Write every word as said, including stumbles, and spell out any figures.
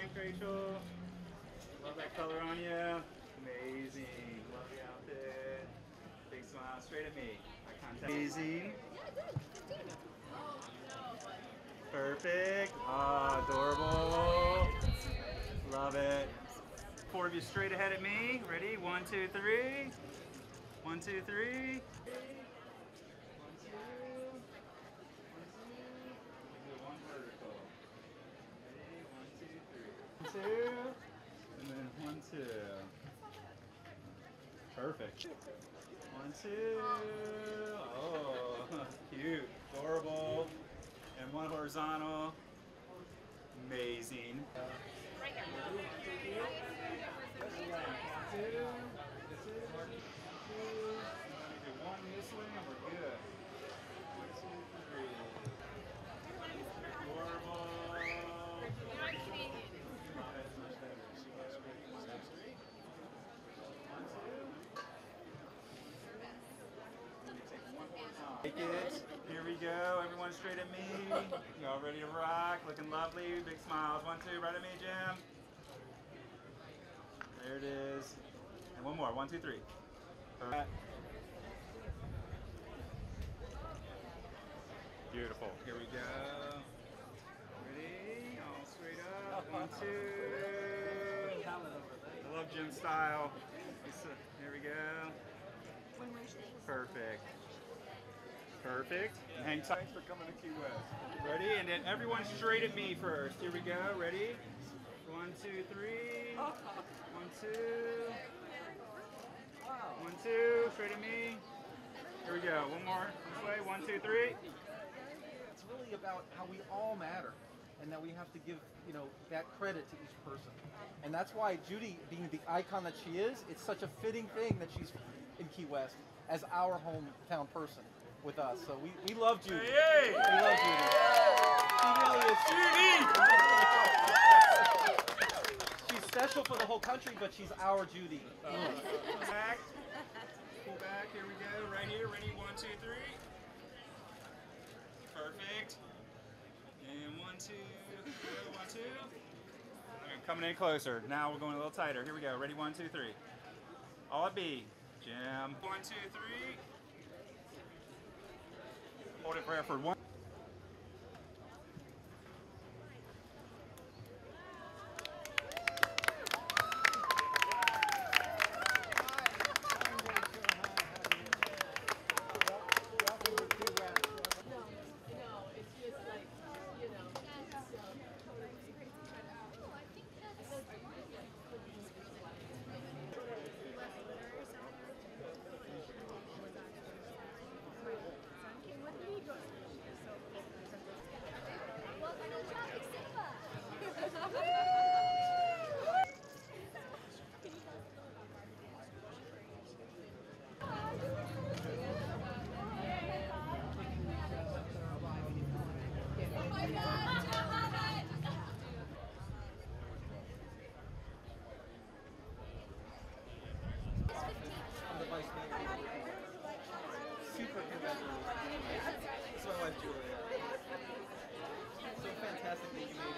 Thanks, Rachel. Love that color on you. Amazing. Love the outfit. Big smile. Straight at me. Eye contact. Amazing. Perfect. Ah, adorable. Love it. Four of you straight ahead at me. Ready? One, two, three. One, two, three. One, two. One, two. Do one vertical. Ready? One, two, three. One, two. And then one, two. Perfect. One, two. Oh, cute. Adorable. And one horizontal. Amazing. Right here. Two, two, do one this way and we're good. One, two, three. Adorable. That's much better. One, two. Take it. Here we go. Everyone straight at me. Y'all ready to rock? Looking lovely. Big smiles. One, two. Right at me, Jim. There it is. And one more. One, two, three. Perfect. Beautiful. Here we go. Ready? All straight up. One, two. I love Jim's style. Here we go. Perfect. Perfect. And hang tight. Thanks for coming to Key West. Ready? And then everyone straight at me first. Here we go. Ready? One, two, three. One, two. One, two. Straight at me. Here we go. One more. This way. One, two, three. It's really about how we all matter, and that we have to give, you know, that credit to each person. And that's why Judy, being the icon that she is, it's such a fitting thing that she's in Key West as our hometown person with us. So we, we love Judy. Hey, hey. We love Judy. She really is. Judy! She's special for the whole country, but she's our Judy. Uh, back. Pull back. Here we go. Right here. Ready? One, two, three. Perfect. And one, two. Go. One, two. I'm coming in closer. Now we're going a little tighter. Here we go. Ready? One, two, three. All at B. Jim. One, two, three. Hold it for effort. One. Super congratulations. It's my wife, Julie. So fantastic that you made it.